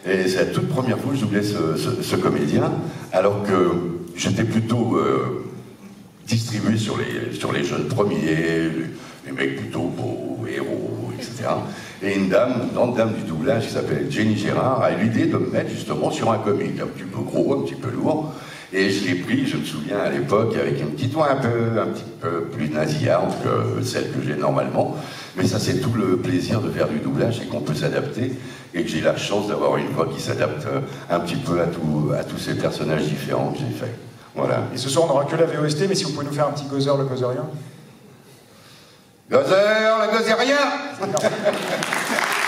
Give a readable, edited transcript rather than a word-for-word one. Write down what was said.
Et c'est la toute première fois que je doublais ce comédien, alors que j'étais plutôt distribué sur les jeunes premiers, les mecs plutôt beaux, héros, etc. Et une grande dame du doublage qui s'appelle Jenny Gérard a eu l'idée de me mettre justement sur un comique, un petit peu gros, un petit peu lourd. Et je l'ai pris, je me souviens à l'époque, avec une petite voix un petit peu plus nasillarde que celle que j'ai normalement. Mais ça, c'est tout le plaisir de faire du doublage, c'est qu'on peut s'adapter et que j'ai la chance d'avoir une voix qui s'adapte un petit peu à tous ces personnages différents que j'ai faits. Voilà. Et ce soir, on n'aura que la VOST, mais si vous pouvez nous faire un petit Gozer, le Gozerien. Gozer, le Gozerien.